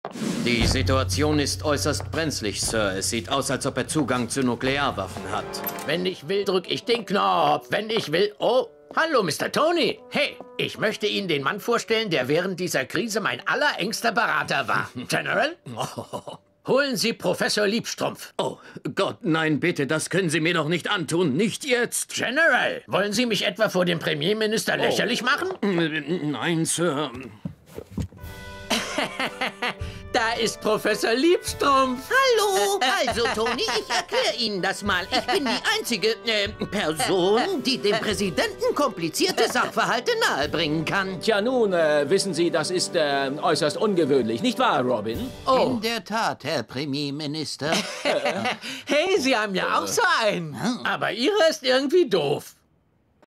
Die Situation ist äußerst brenzlig, Sir. Es sieht aus, als ob er Zugang zu Nuklearwaffen hat. Wenn ich will, drücke ich den Knopf. Wenn ich will... Oh, hallo, Mr. Tony. Hey, ich möchte Ihnen den Mann vorstellen, der während dieser Krise mein allerengster Berater war. General? Holen Sie Professor Liebstrumpf. Oh Gott, nein, bitte, das können Sie mir doch nicht antun. Nicht jetzt. General, wollen Sie mich etwa vor dem Premierminister lächerlich machen? Nein, Sir. Da ist Professor Liebstrumpf. Hallo! Also, Tony, ich erkläre Ihnen das mal. Ich bin die einzige Person, die dem Präsidenten komplizierte Sachverhalte nahebringen kann. Tja, nun, wissen Sie, das ist äußerst ungewöhnlich, nicht wahr, Robin? Oh. In der Tat, Herr Premierminister. Hey, Sie haben ja auch so einen. Aber Ihre ist irgendwie doof.